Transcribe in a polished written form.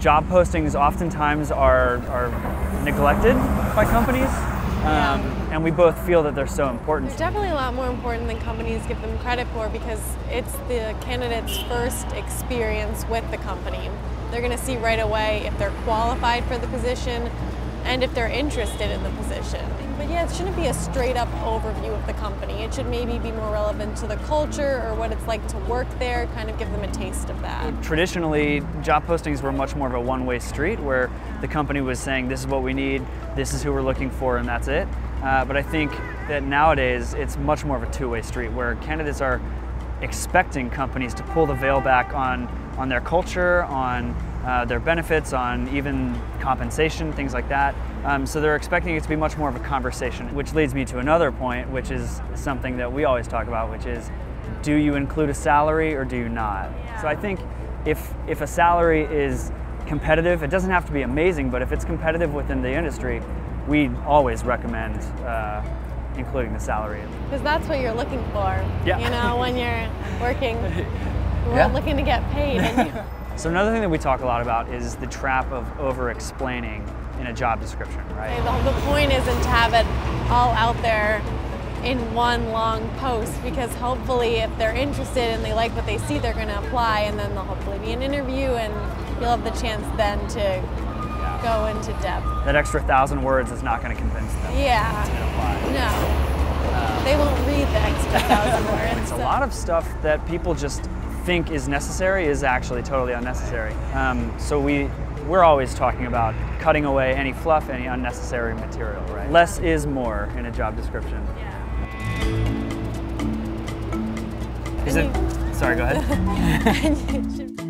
job postings oftentimes are neglected by companies, and we both feel that they're so important. They're definitely a lot more important than companies give them credit for, because it's the candidate's first experience with the company. They're going to see right away if they're qualified for the position and if they're interested in the position. But yeah, it shouldn't be a straight up overview of the company. It should maybe be more relevant to the culture or what it's like to work there, kind of give them a taste of that. Traditionally, job postings were much more of a one-way street where the company was saying, this is what we need, this is who we're looking for, and that's it. But I think that nowadays it's much more of a two-way street where candidates are expecting companies to pull the veil back on their culture, on their benefits, on even compensation, things like that. So they're expecting it to be much more of a conversation, which leads me to another point, which is something that we always talk about, which is, do you include a salary or do you not? Yeah. So I think if a salary is competitive, it doesn't have to be amazing, but if it's competitive within the industry, we always recommend including the salary. Because that's what you're looking for, yeah. You know, when you're working, we're yeah. looking to get paid. So another thing that we talk a lot about is the trap of over-explaining in a job description, right? The point isn't to have it all out there in one long post, because hopefully if they're interested and they like what they see, they're going to apply, and then there'll hopefully be an interview and you'll have the chance then to go into depth. That extra 1,000 words is not going to convince them. Yeah. To apply. No. They won't read the extra 1,000 words. It's a lot of stuff that people just think is necessary is actually totally unnecessary. So we're always talking about cutting away any fluff, any unnecessary material, right? Less is more in a job description. Yeah. Is it? Sorry, go ahead.